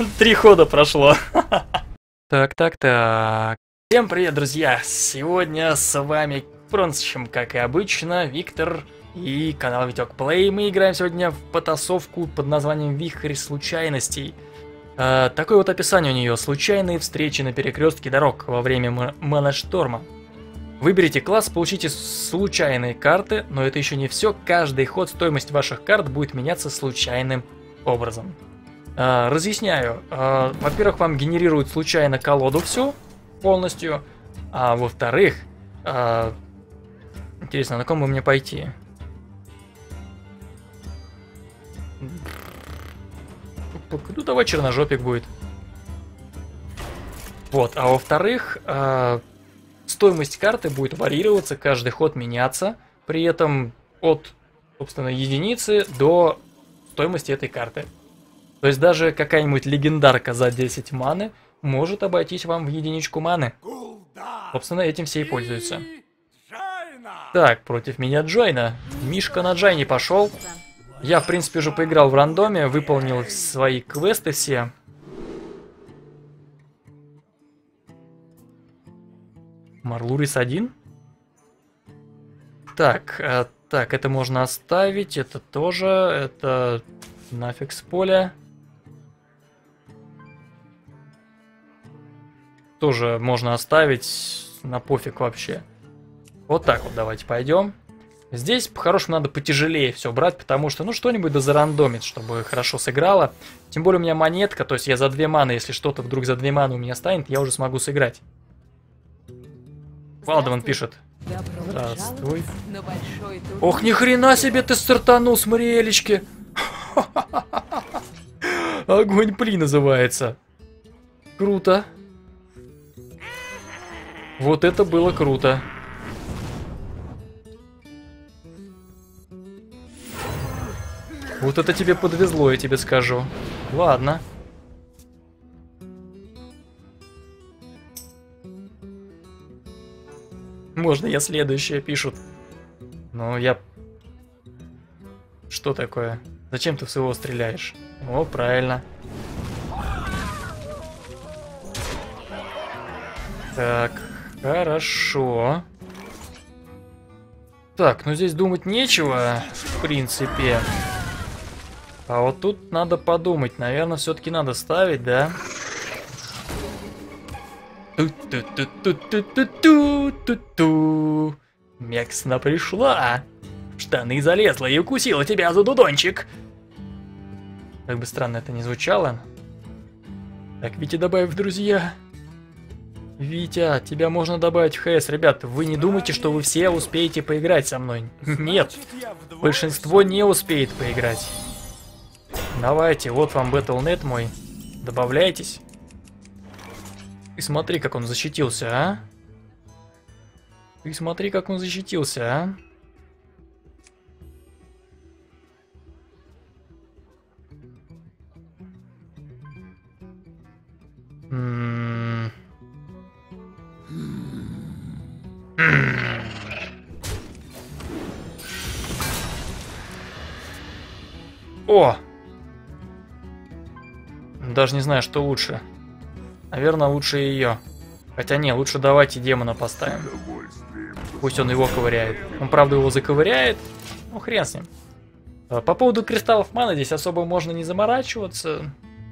3 хода прошло. Так. Всем привет, друзья! Сегодня с вами, впрочем, как и обычно, Виктор и канал Витек Плей. Мы играем сегодня в потасовку под названием «Вихрь случайностей». Такое вот описание у нее: случайные встречи на перекрестке дорог во время моношторма. Выберите класс, получите случайные карты, но это еще не все. Каждый ход стоимость ваших карт будет меняться случайным образом. Разъясняю. Во-первых, вам генерируют случайно колоду всю полностью, а во-вторых, интересно, на ком бы мне пойти? Ну давай черножопик будет. Вот, а во-вторых, стоимость карты будет варьироваться, каждый ход меняться, при этом от, собственно, единицы до стоимости этой карты. То есть даже какая-нибудь легендарка за 10 маны может обойтись вам в единичку маны. Собственно, этим все и пользуются. Так, против меня Джойна. Мишка на Джайне пошел. Я, в принципе, уже поиграл в рандоме, выполнил свои квесты все. Марлурис 1. Так, это можно оставить, это тоже, это нафиг с поля. Тоже можно оставить, на пофиг вообще. Вот так вот давайте пойдем. Здесь по-хорошему надо потяжелее все брать, потому что, ну, что-нибудь да зарандомит, чтобы хорошо сыграло. Тем более у меня монетка, то есть я за 2 маны, если что-то вдруг за 2 маны у меня станет, я уже смогу сыграть. Валдеман пишет. Здравствуй. Ох, ни хрена себе ты стартанул с Мариэлечки. Огонь пли называется. Круто. Вот это было круто. Вот это тебе подвезло, я тебе скажу. Ладно. Можно я следующее пишут. Ну, я... Что такое? Зачем ты в своего стреляешь? О, правильно. Так, хорошо. Так, ну здесь думать нечего, в принципе. А вот тут надо подумать. Наверное, все-таки надо ставить, да? Ту-ту-ту-ту-ту-ту-ту. Мексна пришла. В штаны залезла и укусила тебя за дудончик. Как бы странно это ни звучало. Так, Витя, добавь в друзья. Витя, тебя можно добавить в ХС. Ребят, вы не думайте, что вы все успеете поиграть со мной. Нет, большинство не успеет поиграть. Давайте, вот вам Battle.net мой. Добавляйтесь. Ты смотри, как он защитился, а? Ты смотри, как он защитился, а? О! Даже не знаю, что лучше. Наверное, лучше ее. Хотя не, лучше давайте демона поставим. Пусть он его ковыряет. Он, правда, его заковыряет. Ну, хрен с ним. По поводу кристаллов маны здесь особо можно не заморачиваться.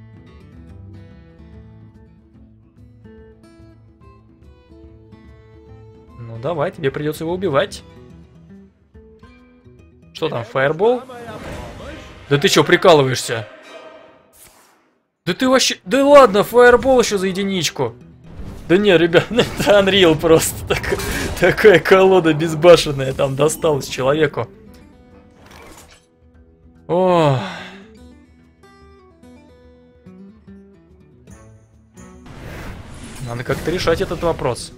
Ну, давай, тебе придется его убивать. Что там, фаербол? Да ты что, прикалываешься? Да ты вообще... Да ладно, фаербол еще за единичку. Да не, ребят, это Unreal просто. Такая колода безбашенная там досталась человеку. О. Надо как-то решать этот вопрос.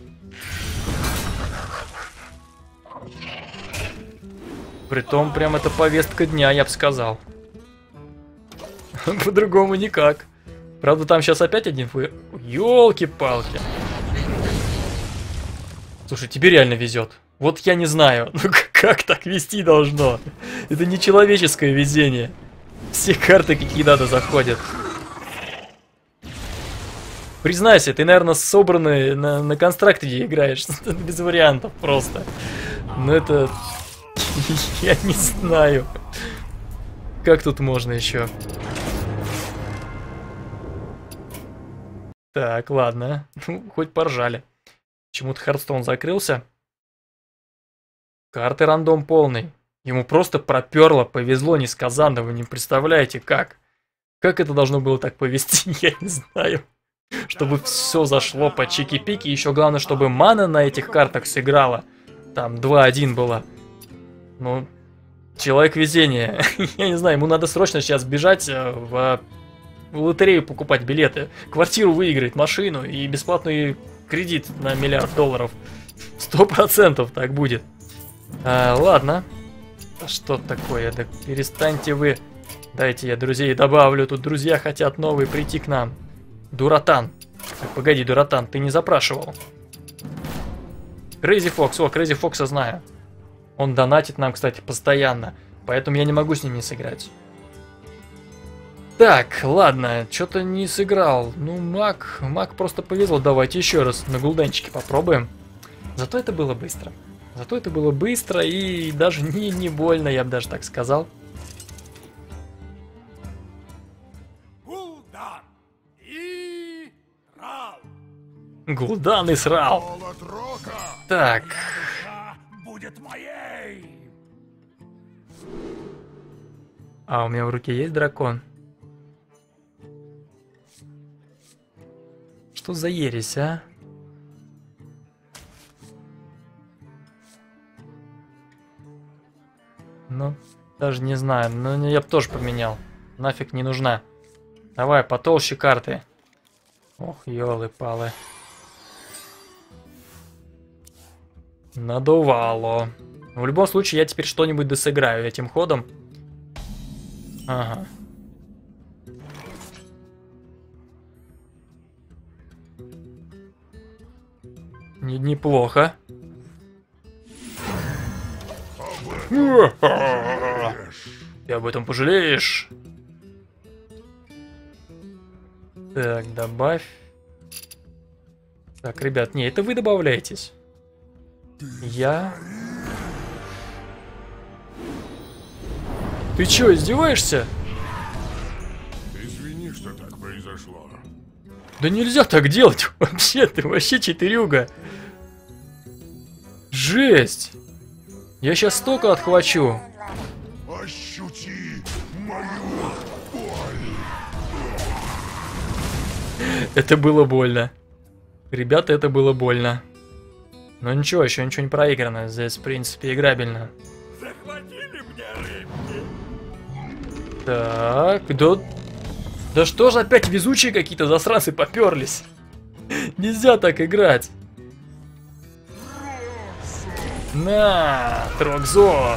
Притом, прям это повестка дня, я бы сказал. По-другому никак. Правда, там сейчас опять один фуер. Ёлки-палки. Слушай, тебе реально везет. Вот я не знаю, ну как так вести должно? Это не человеческое везение. Все карты какие надо заходят. Признайся, ты, наверное, собранный на констракте играешь. Без вариантов просто. Но это... Я не знаю. Как тут можно еще? Так, ладно. Ну, хоть поржали. Почему-то Хардстоун закрылся. Карты рандом полный. Ему просто проперло, повезло несказанно, вы не представляете как. Как это должно было так повести, я не знаю. Чтобы все зашло по чики-пики, еще главное, чтобы мана на этих картах сыграла. Там 2-1 была. Ну, человек везения. Я не знаю, ему надо срочно сейчас бежать в лотерею покупать билеты. Квартиру выиграть, машину и бесплатный кредит на $1 миллиард. 100% так будет. Ладно. А что такое? Да перестаньте вы. Дайте я друзей добавлю. Тут друзья хотят новые прийти к нам. Дуратан. Так, погоди, Дуратан, ты не запрашивал. Крейзи Фокс. О, Крейзи Фокса знаю. Он донатит нам, кстати, постоянно. Поэтому я не могу с ним не сыграть. Так, ладно, что-то не сыграл. Ну, маг просто повезло. Давайте еще раз на гулденчике попробуем. Зато это было быстро. Зато это было быстро и даже не больно, я бы даже так сказал. Гул'дан и Рал. Гул'дан и Срал. Холод рока. Так. Душа будет моей. А у меня в руке есть дракон. Что за ересь, а? Ну, даже не знаю. Но я бы тоже поменял. Нафиг не нужна. Давай, потолще карты. Ох, ёлы-палы. Надувало. В любом случае, я теперь что-нибудь досыграю этим ходом. Ага. Неплохо. Ты об этом пожалеешь. Так, добавь. Так, ребят, не, это вы добавляетесь. Я... Ты чё, издеваешься? Извини, что так произошло. Да нельзя так делать вообще, ты вообще читерюга. Жесть. Я сейчас столько отхвачу. Ощути мою боль. Это было больно. Ребята, это было больно. Но ничего, еще ничего не проиграно. Здесь, в принципе, играбельно. Захватили мне рыбки. Так, да что же опять везучие какие-то засранцы поперлись? Нельзя так играть. На, Трокзор.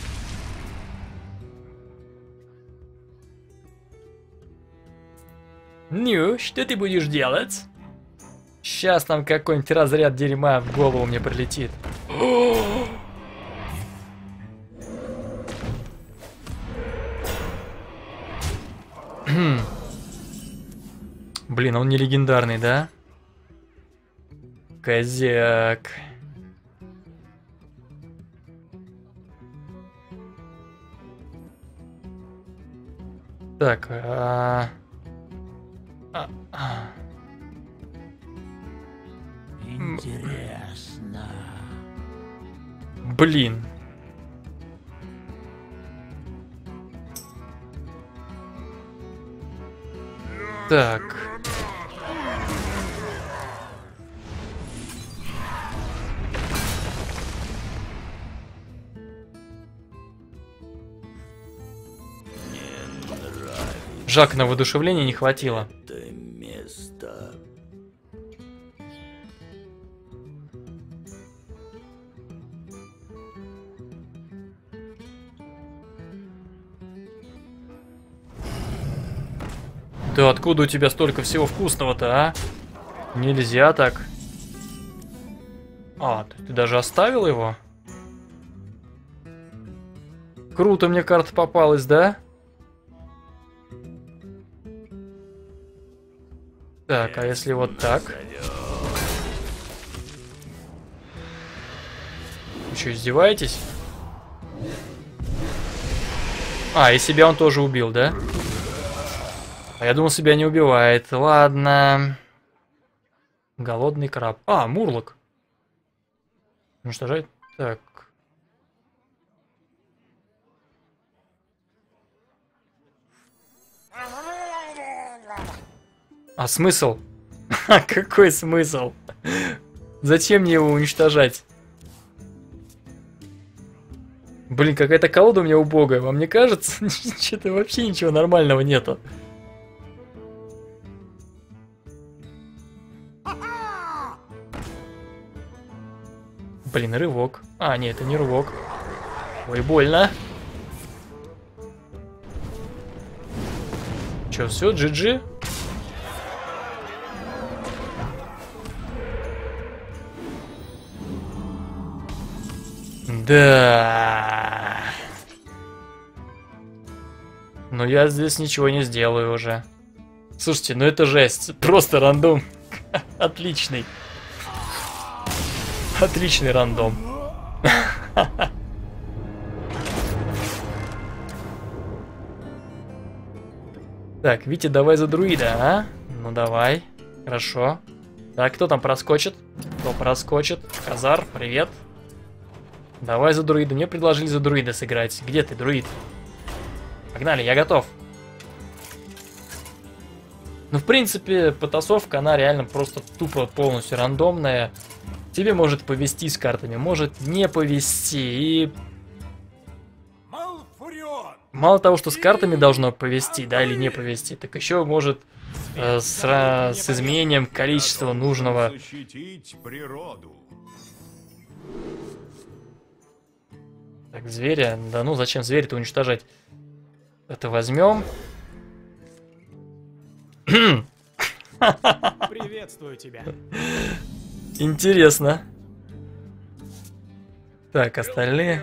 Ну, что ты будешь делать? Сейчас там какой-нибудь разряд дерьма в голову мне прилетит. Блин, он не легендарный, да? Козяк. Так, Интересно. блин. Так. Жак на воодушевление не хватило. Это место. Да откуда у тебя столько всего вкусного-то, а? Нельзя так. А, ты даже оставил его? Круто мне карта попалась, да? Так, а если вот так? Вы что, издеваетесь? А, и себя он тоже убил, да? А я думал, себя не убивает. Ладно. Голодный краб. А, мурлок. Уничтожать. Так. А смысл? Какой смысл? Зачем мне его уничтожать? Блин, какая-то колода у меня убогая. Вам не кажется? Что-то вообще ничего нормального нету. Блин, рывок. А, нет, это не рывок. Ой, больно. Че, все, GG? Да. Но я здесь ничего не сделаю уже. Слушайте, ну это жесть. Просто рандом. Отличный. Отличный рандом. Так, Витя, давай за друида, а? Ну давай. Хорошо. Так, кто там проскочит? Кто проскочит? Казар, привет. Давай за друида. Мне предложили за друида сыграть. Где ты, друид? Погнали, я готов. Ну, в принципе, потасовка, она реально просто тупо полностью рандомная. Тебе может повести с картами, может не повести. И мало того, что с картами должно повести, да, или не повести, так еще может с изменением количества нужного. Так, зверя. Да ну, зачем зверя-то уничтожать? Это возьмем. Приветствую тебя. Интересно. Так, остальные.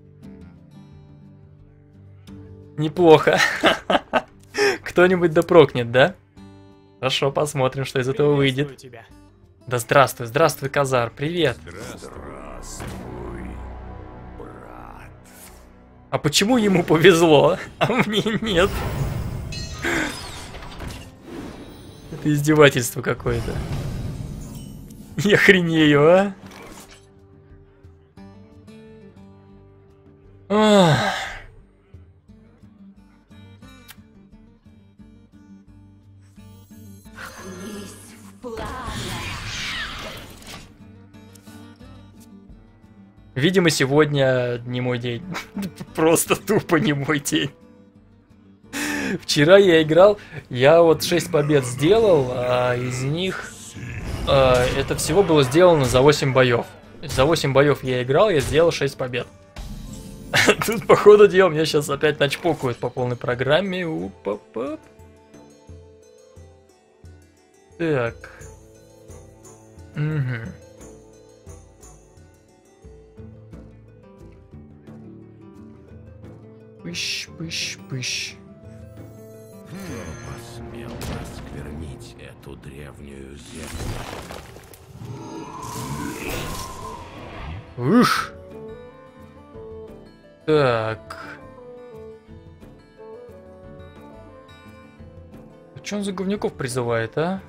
Неплохо. Кто-нибудь допрокнет, да? Хорошо, посмотрим, что из этого выйдет. Тебя. Да здравствуй, здравствуй, Казар, привет. Здравствуй, брат. А почему ему повезло, а мне нет? Это издевательство какое-то. Я охренею, а? Ах. Видимо, сегодня не мой день. Просто тупо не мой день. Вчера я играл, я вот 6 побед сделал, а из них это всего было сделано за 8 боев. За 8 боев я играл, я сделал 6 побед. Тут, по ходу дела, меня сейчас опять начпокают по полной программе. Уп-оп-оп. Так. Угу. Пыщ, пыщ, пыщ. Кто посмел осквернить эту древнюю землю? Ух. Так. А чё он за говнюков призывает, а?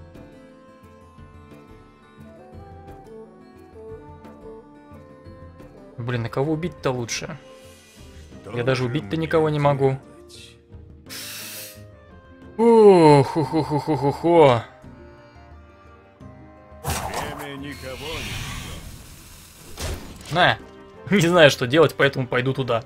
Блин, на кого убить-то лучше? Я даже убить-то никого не могу. Ох, хо-хо-хо-хо-хо. Время никого не... На, не знаю, что делать, поэтому пойду туда.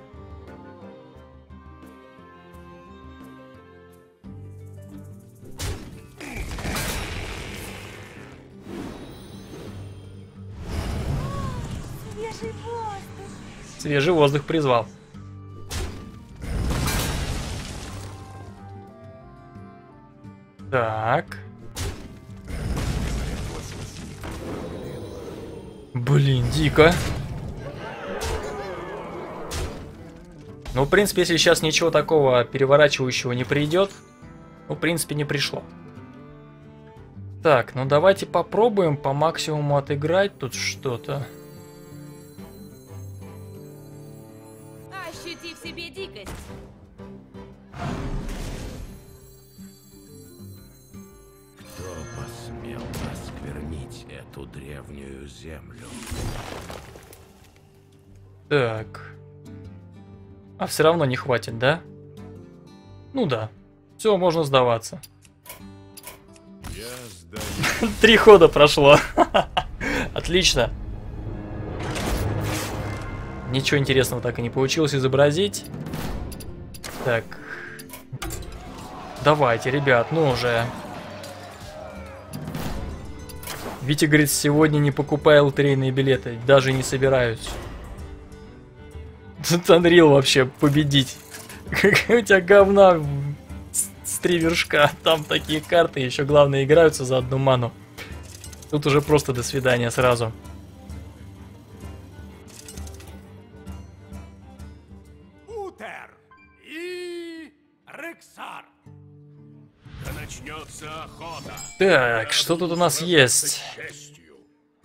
Свежий воздух. Свежий воздух призвал. Так. Блин, дико. Ну, в принципе, если сейчас ничего такого переворачивающего не придет, ну, в принципе, не пришло. Так, ну давайте попробуем по максимуму отыграть тут что-то. Ощути в себе дикость. Кто посмел осквернить эту древнюю землю? Так. А все равно не хватит, да? Ну да. Все, можно сдаваться. Я сдаю. 3 хода прошло. Отлично. Ничего интересного так и не получилось изобразить. Так. Давайте, ребят, ну уже. Витя говорит, сегодня не покупаю лотерейные билеты. Даже не собираюсь. Тут Unreal вообще победить. Какая у тебя говна с 3 вершка. Там такие карты, еще главное, играются за 1 ману. Тут уже просто до свидания сразу. Утер и Рексар. Да начнется охота. Так, что тут у нас есть? Честью.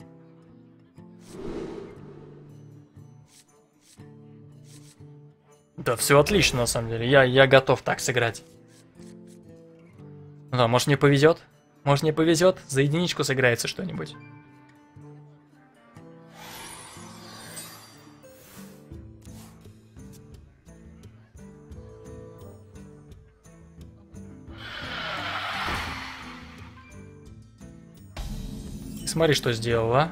Да, все отлично, на самом деле. Я готов так сыграть. Ну да, может мне повезет? Может мне повезет? За единичку сыграется что-нибудь. Смотри, что сделал, а?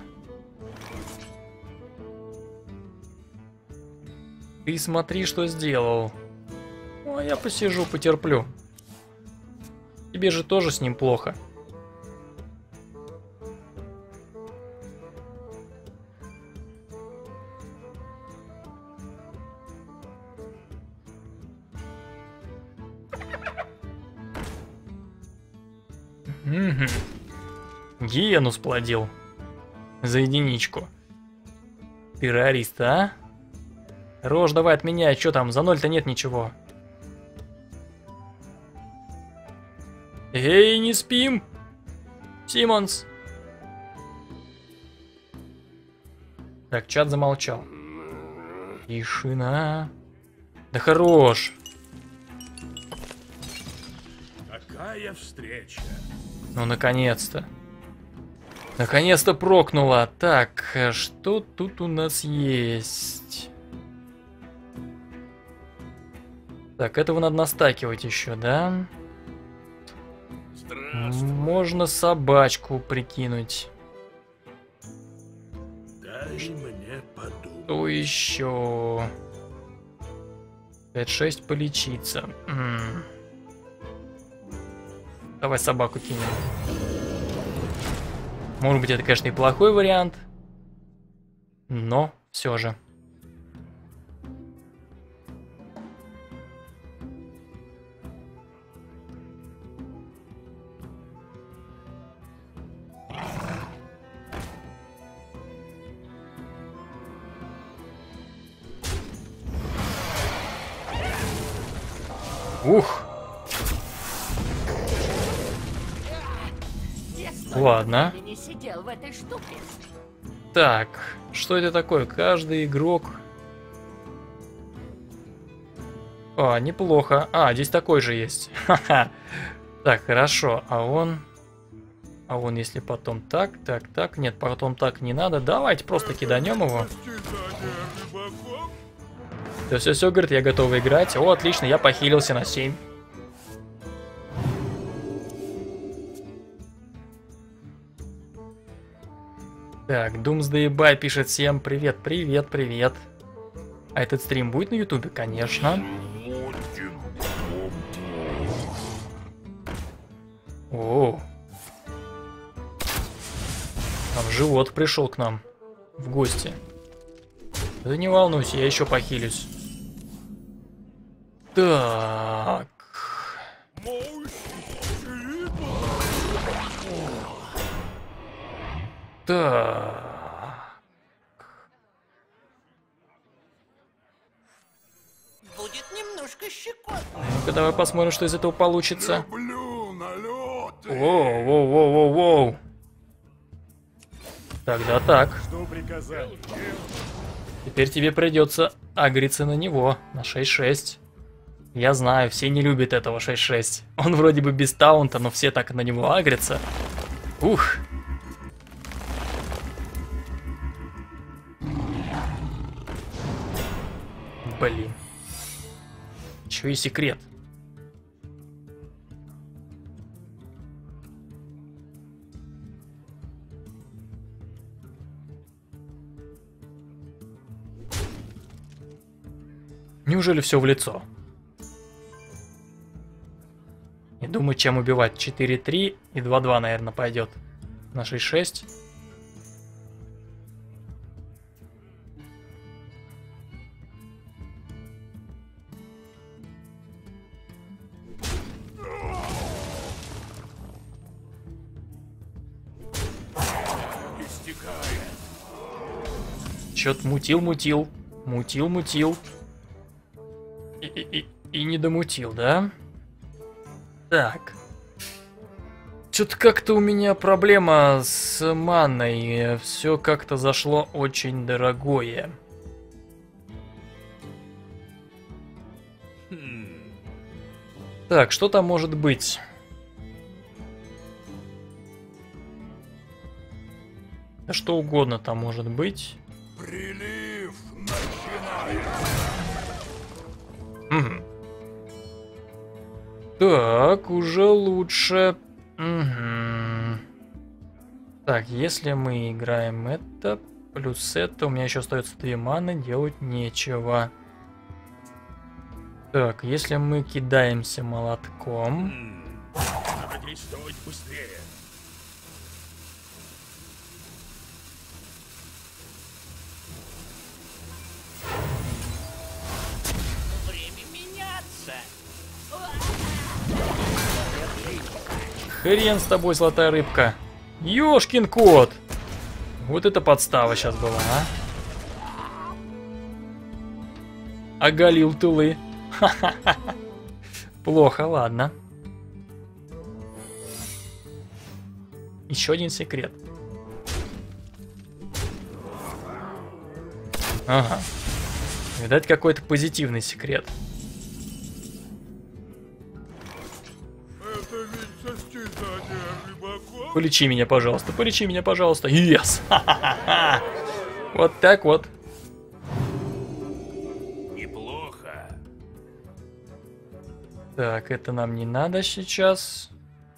Ты смотри, что сделал. Ну, а я посижу, потерплю. Тебе же тоже с ним плохо. Гиену сплодил. За единичку. Террорист, а? Рожь, давай отменяй, что там, за 0-то нет ничего. Эй, не спим! Симмонс! Так, чат замолчал. Тишина. Да хорош! Какая встреча. Ну, наконец-то. Наконец-то прокнула. Так, что тут у нас есть? Так, этого надо настакивать еще, да? Можно собачку прикинуть. Дай мне подумать. Что еще? 5-6 полечиться. Давай собаку кинем. Может быть, это, конечно, и плохой вариант. Но все же. Ух. Ладно. Не сидел в этой штуке. Так, что это такое? Каждый игрок... А, неплохо. А, здесь такой же есть. Ха-ха. Так, хорошо. А он, если потом так. Нет, потом так не надо. Давайте просто киданем его. Все, говорит, я готов играть. О, отлично, я похилился на 7. Так, Doomsday Bye пишет всем привет. А этот стрим будет на ютубе? Конечно. О, там живот пришел к нам в гости. Да не волнуйся, я еще похилюсь. Так. Так. Будет немножко щекотно. Ну-ка, давай посмотрим, что из этого получится. Люблю налеты. Воу. Тогда так. Что приказал? Теперь тебе придется агриться на него, на 6-6. Я знаю, все не любят этого 6-6. Он вроде бы без таунта, но все так на него агрятся. Ух. Блин. Еще и секрет. Неужели все в лицо? Не думаю, чем убивать. 4-3 и 2-2, наверное, пойдет. На 6-6. Чё-то мутил. Мутил. И не домутил, да? Так. Что-то как-то у меня проблема с маной. Все как-то зашло очень дорогое. Так, что там может быть? Да что угодно там может быть. Прилив начинается. Так, уже лучше. Угу. Так, если мы играем это, плюс это, у меня еще остается 2 маны, делать нечего. Так, если мы кидаемся молотком. Надо действовать быстрее. Время меняться. Хрен с тобой, золотая рыбка. Ёшкин кот. Вот это подстава сейчас была, а. Оголил тылы. Плохо, ладно. Еще один секрет. Ага. Видать, какой-то позитивный секрет. Это ведь состязание рыбаков. Полечи меня, пожалуйста, полечи меня, пожалуйста. Yes! Вот так вот. Неплохо. Так, это нам не надо сейчас.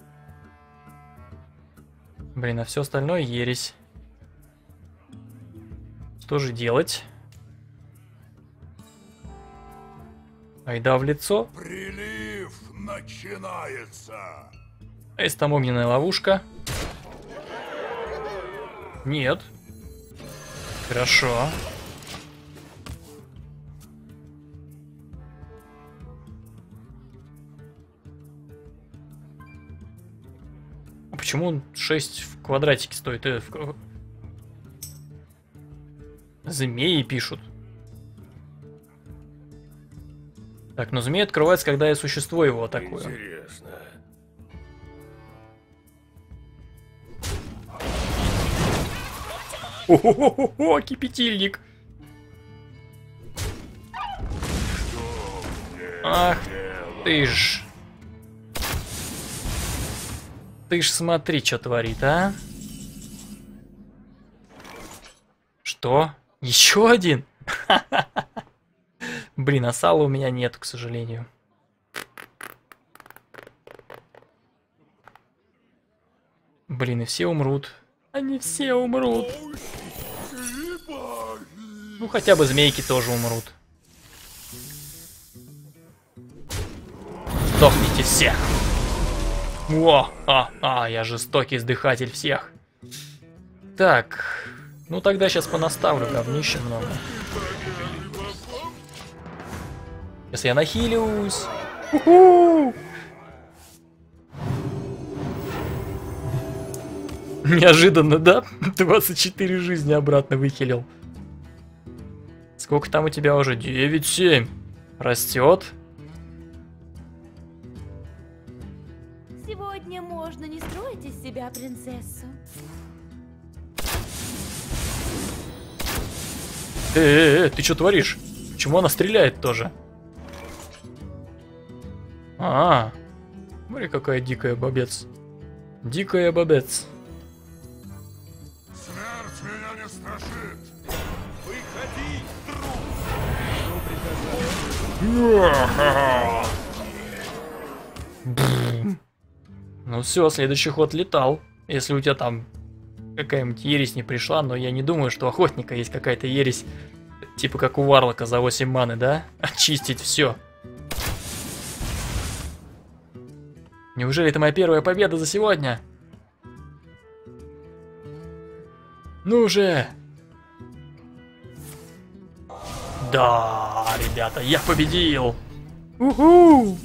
Блин, а все остальное ересь. Что же делать? Айда в лицо. Прилив начинается. А если там огненная ловушка? Нет. Хорошо. А почему он 6 в квадратике стоит? Змеи пишут. Так, но змеи открывается, когда я существо его атакую. Интересно. О-хо-хо-хо, кипятильник. Ах ты ж. Ты ж смотри, что творит, а? Что? Еще один? Блин, а сала у меня нет, к сожалению. Блин, и все умрут. Они все умрут. Ну, хотя бы змейки тоже умрут. Сдохните все. Я жестокий издыхатель всех. Так, ну тогда сейчас понаставлю говнища много. Сейчас я нахилюсь. У-ху! Неожиданно, да? 24 жизни обратно выхилил. Сколько там у тебя уже? 9-7. Растет. Сегодня можно не строить из себя принцессу. Ты что творишь? Почему она стреляет тоже? Смотри, какая дикая бобец. Дикая бобец. Смерть меня не страшит. Выходи, Ну все, следующий ход летал. Если у тебя там какая-нибудь ересь не пришла, но я не думаю, что у охотника есть какая-то ересь, типа как у Варлока за 8 маны, да? Очистить все. Неужели это моя первая победа за сегодня? Ну же! Да, ребята, я победил! Уху!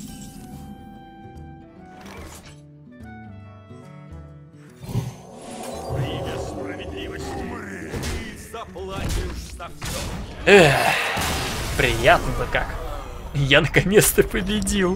время справедливости. Ты заплатишь за все. Приятно-то как. Я наконец-то победил.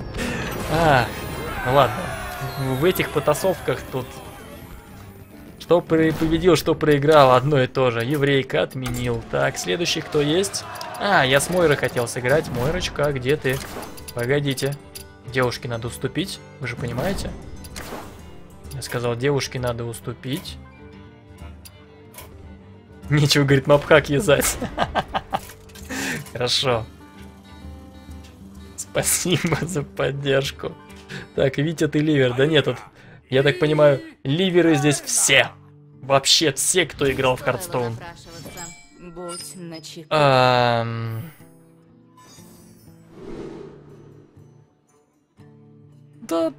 Ну ладно. В этих потасовках тут что победил, что проиграл, одно и то же. Еврейка отменил. Так, следующий кто есть? Я с Мойрой хотел сыграть. Мойрочка, где ты? Погодите. Девушке надо уступить, вы же понимаете? Я сказал, девушке надо уступить. Нечего, говорит, мапхак вязать. Хорошо. Спасибо за поддержку. Так, Витя, ты ливер. Да нет, тут, я так понимаю, ливеры здесь все. Вообще все, кто играл в Хардстоун. Будь начеку. Да.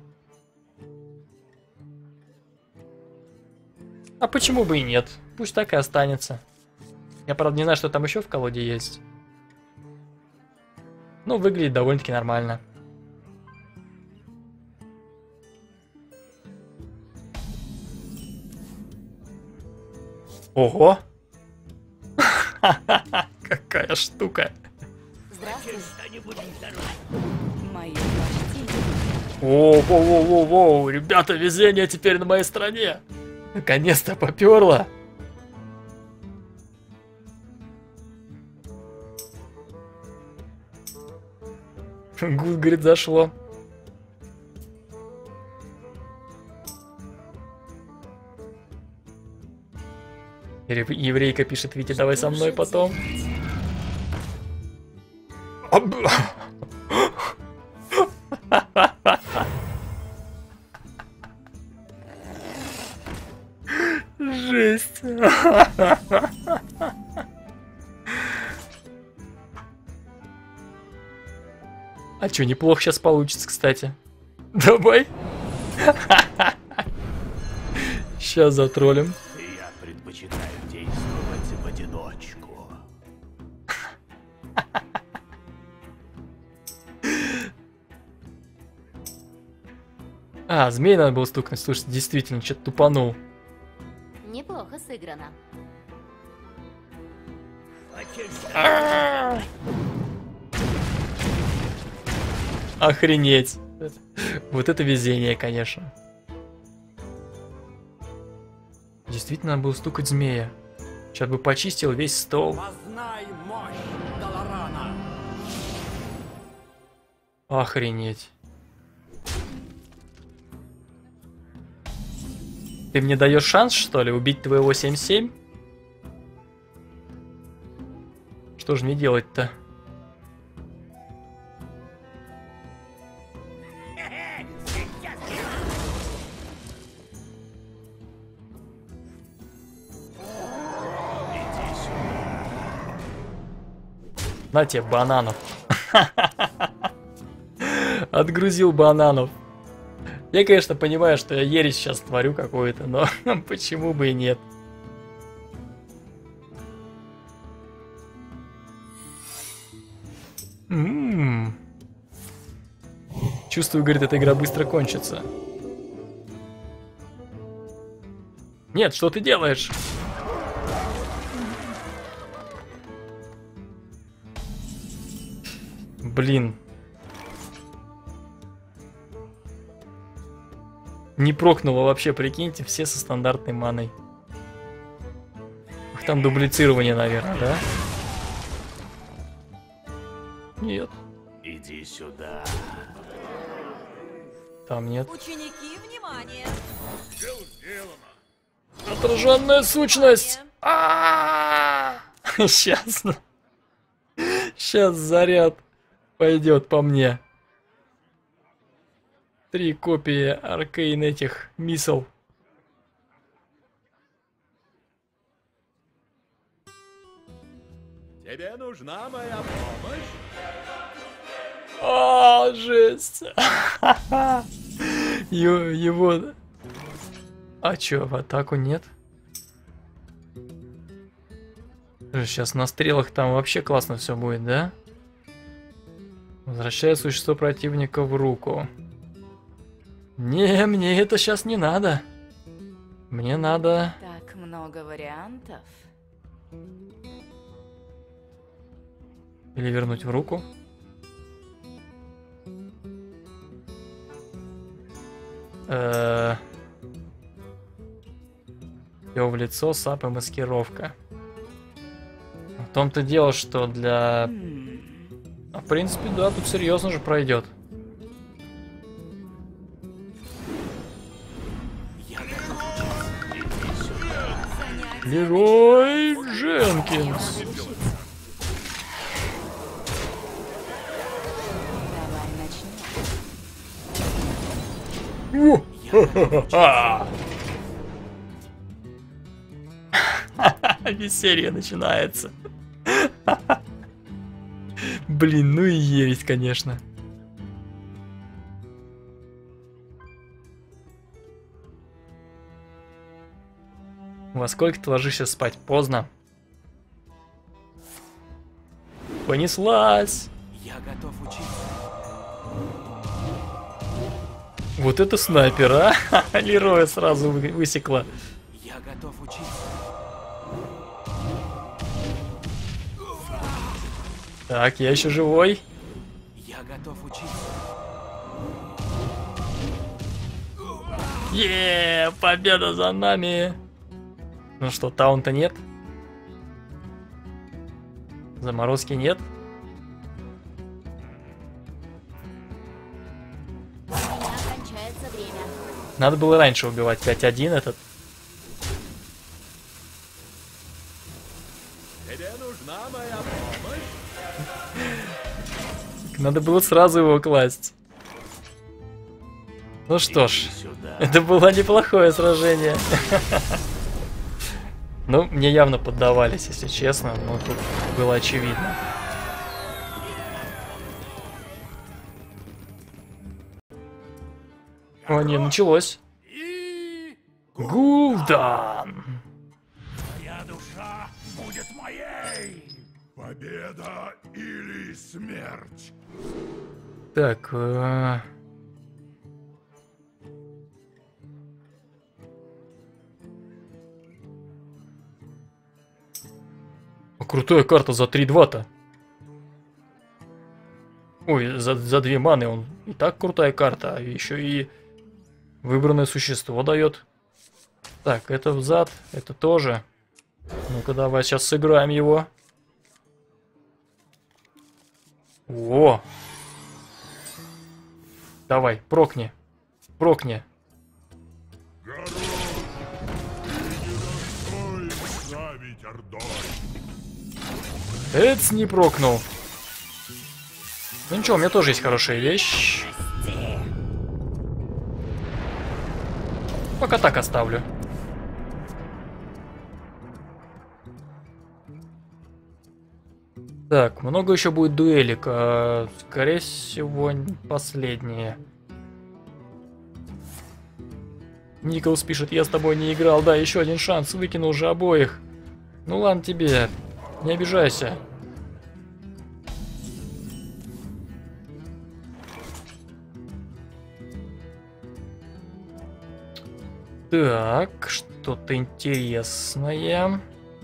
А почему бы и нет? Пусть так и останется. Я, правда, не знаю, что там еще в колоде есть. Но выглядит довольно-таки нормально. Ого! Какая штука! Здравствуй, Что-нибудь здоровье. мои почтения. Воу-воу-воу-воу, ребята, везение теперь на моей стороне. Наконец-то поперло. Гуд, говорит, зашло. Еврейка пишет, Витя, давай со мной потом. Жесть. А чё, неплохо сейчас получится, кстати. Давай. Сейчас затроллим. Я предпочитаю действовать в одиночку. Змей надо было стукнуть. Слушай, действительно, что-то тупанул. Неплохо сыграно. Охренеть. Вот это везение, конечно. Действительно, надо было стукать змея. Сейчас бы почистил весь стол. Познай мощь Даларана. Охренеть. Ты мне даешь шанс, что ли, убить твоего 7-7? Что же мне делать-то? На тебе бананов. Отгрузил бананов. Я, конечно, понимаю, что я ересь сейчас творю какую-то, но почему бы и нет. Чувствую, говорит, эта игра быстро кончится. Нет, что ты делаешь? Блин. Не прокнуло вообще, прикиньте, все со стандартной маной. Ах, там дублицирование, наверное, да? Нет. Иди сюда. Там нет. Ученики, внимание! Дело сделано. Отраженная сущность! Сейчас. Сейчас заряд пойдет по мне. 3 копии аркейн этих мисл. Тебе нужна моя помощь? Жесть. Его... А чё, в атаку нет? Сейчас на стрелах там вообще классно все будет, да? Возвращая существо противника в руку. Не, мне это сейчас не надо. Мне надо... Так много вариантов. Или вернуть в руку. Все в лицо, сап и маскировка. В том-то дело, что для... В принципе, да, тут серьезно же пройдет. Лерой Дженкинс. Давай начнем. Веселье начинается. Блин, ну и ересь, конечно. Во сколько ты ложишься спать? Поздно. Понеслась. Я готов учиться. Вот это снайпер, а? Лероя сразу высекла. Я готов учиться. Так, я еще живой. Я готов учиться. Победа за нами. Ну что, таунта нет? Заморозки нет? У меня кончается время. Надо было раньше убивать 5-1 этот. Тебе нужна моя помощь? Надо было сразу его класть. Ну что ж, Иди сюда. это было неплохое сражение. Ну, мне явно поддавались, если честно, но тут было очевидно. О, не, началось. И... Гул'дан. Твоя душа будет моей. Победа или смерть. Так, крутая карта за 3-2-то. Ой, за 2 маны он и так крутая карта, а еще и выбранное существо дает. Так, это взад, это тоже. Ну-ка, давай сейчас сыграем его. О! Давай, прокни. Прокни. Горох, ты недостоин править Ордой. Эц не прокнул. Ну ничего, у меня тоже есть хорошая вещь. Пока так оставлю. Так, много еще будет дуэлек. Скорее всего, последние. Николс пишет, я с тобой не играл. Да, еще один шанс, выкинул уже обоих. Ну ладно тебе, не обижайся. Так, что-то интересное.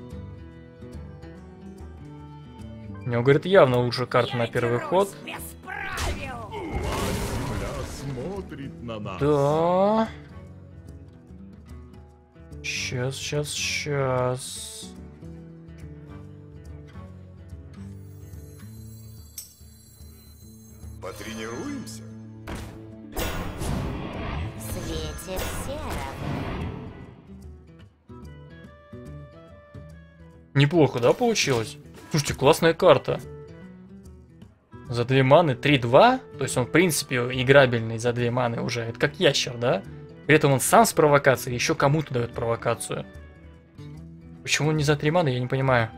У него, говорит, явно лучше карта на первый ход. Земля смотрит на нас. Да. Сейчас. Потренируемся? В свете все равны. Неплохо, да, получилось? Слушайте, классная карта. За 2 маны 3-2. То есть он, в принципе, играбельный за 2 маны уже. Это как ящер, да? При этом он сам с провокацией еще кому-то дает провокацию. Почему не за 3 маны, я не понимаю.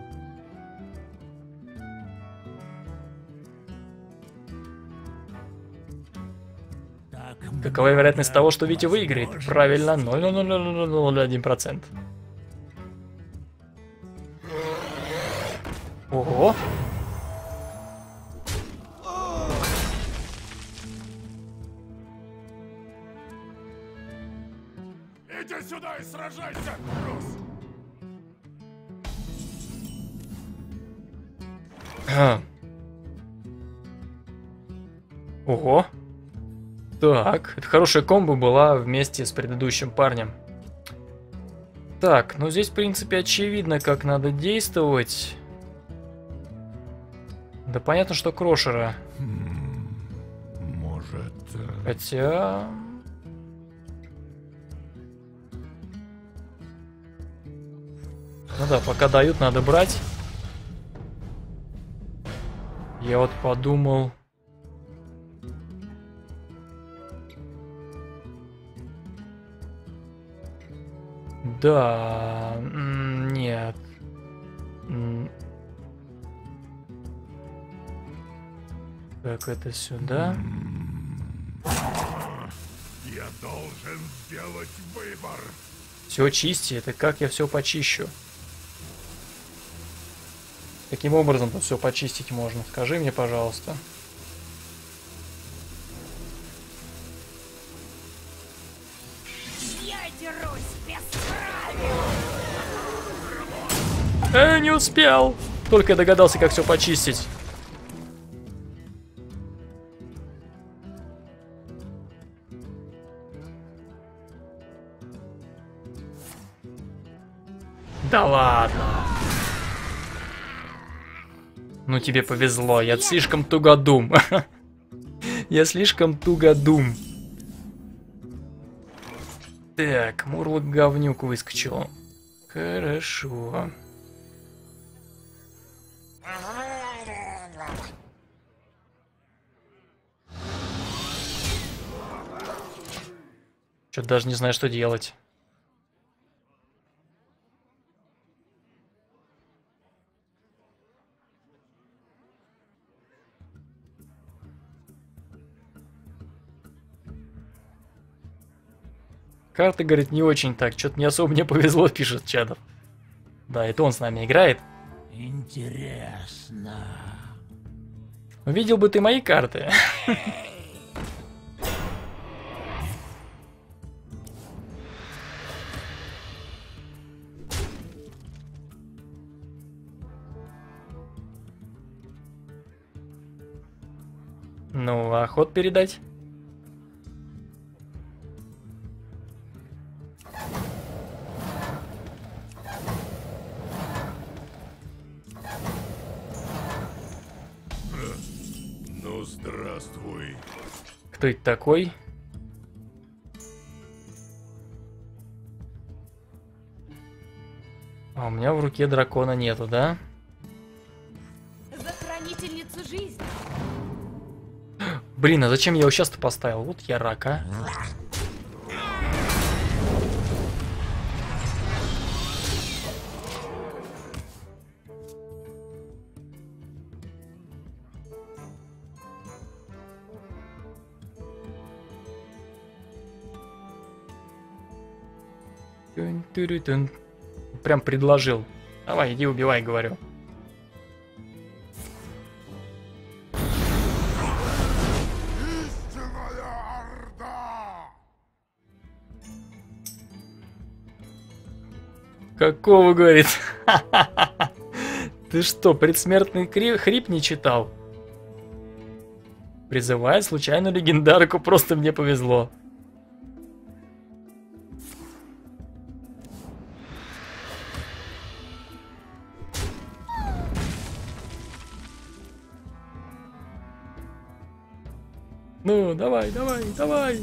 Какова вероятность того, что Витя выиграет? Правильно, 0,00001%. Ого! Иди сюда и сражайся, Кросс! Ого! Так, это хорошая комбо была вместе с предыдущим парнем. Так, ну здесь, в принципе, очевидно, как надо действовать. Да понятно, что Крошера. Может... Хотя... Ну да, пока дают, надо брать. Я вот подумал... Да, нет. Так, это сюда. Я должен сделать выбор. Все чисти, это как я все почищу? Каким образом-то все почистить можно? Скажи мне, пожалуйста. Я дерусь без правил. Не успел! Только я догадался, как все почистить. Да ладно. Ну тебе повезло, я слишком тугодум. Я слишком тугодум. Так, Мурлок говнюк выскочил. Хорошо. Что-то даже не знаю, что делать. Карта, говорит, не очень так. Что-то не особо мне повезло, пишет Чадов. Да, это он с нами играет. Интересно. Видел бы ты мои карты. Ну, а ход передать? Ну, здравствуй. Кто это такой? А у меня в руке дракона нету, да? За хранительницу жизни. Блин, а зачем я его сейчас-то поставил? Вот я рак, а. Тун-тыры-тун. Прям предложил. Давай, иди убивай, говорю. Истинная Орда! Какого, говорит? Ты что, предсмертный хрип не читал? Призывает случайную легендарку, просто мне повезло. Ну, давай, давай, давай.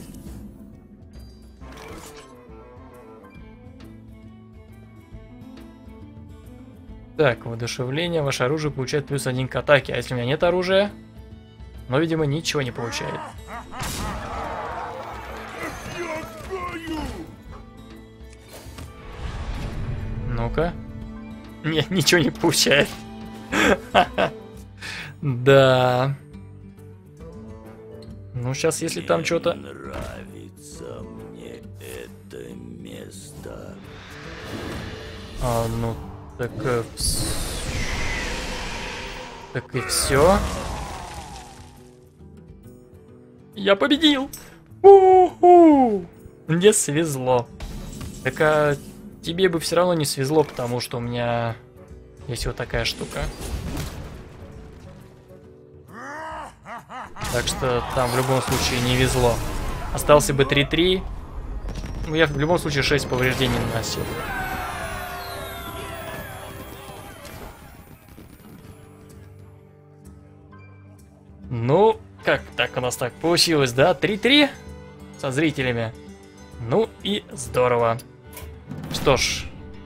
Так, воодушевление. Ваше оружие получает +1 к атаке. А если у меня нет оружия? Но, видимо, ничего не получает. Ну-ка. Нет, ничего не получает. Да. Ну, сейчас, если там что-то... Нравится мне это место. Ну, так... Так и все. Я победил! У-ху! Мне свезло. Так а тебе бы все равно не свезло, потому что у меня есть вот такая штука. Так что там в любом случае не везло. Остался бы 3-3. Ну, я в любом случае 6 повреждений наносил. Ну, как так у нас так получилось, да? 3-3 со зрителями. Ну и здорово. Что ж.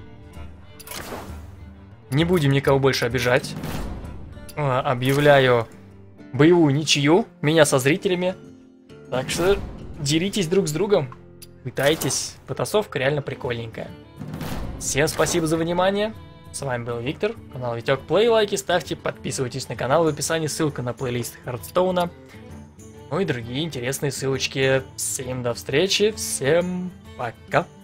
Не будем никого больше обижать. Объявляю боевую ничью. Меня со зрителями. Так что деритесь друг с другом. Пытайтесь. Потасовка реально прикольненькая. Всем спасибо за внимание. С вами был Виктор. Канал Витек Плей. Лайки ставьте. Подписывайтесь на канал. В описании ссылка на плейлист Хардстоуна. Ну и другие интересные ссылочки. Всем до встречи. Всем пока.